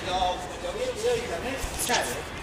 lo vi en el video de internet, claro.